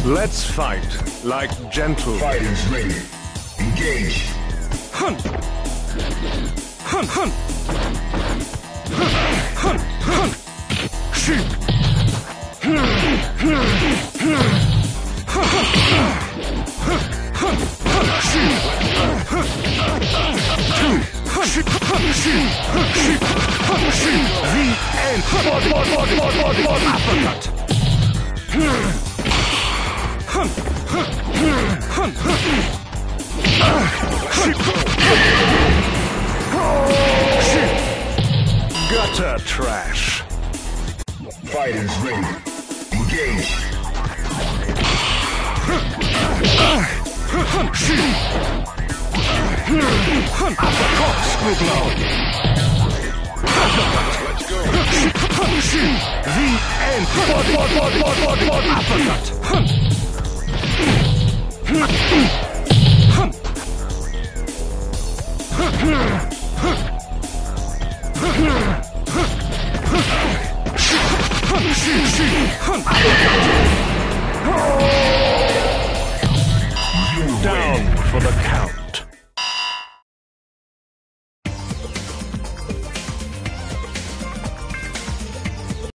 Let's fight like gentlemen. Fighters ready. Engage. Hunt! Hunt! Hunt! Hunt! Hunt! Hunt! Shoot! The end. Uppercut. Gutter trash. Fighters ready. Engage. Corkscrew blow. The end. Uppercut. Down for the count.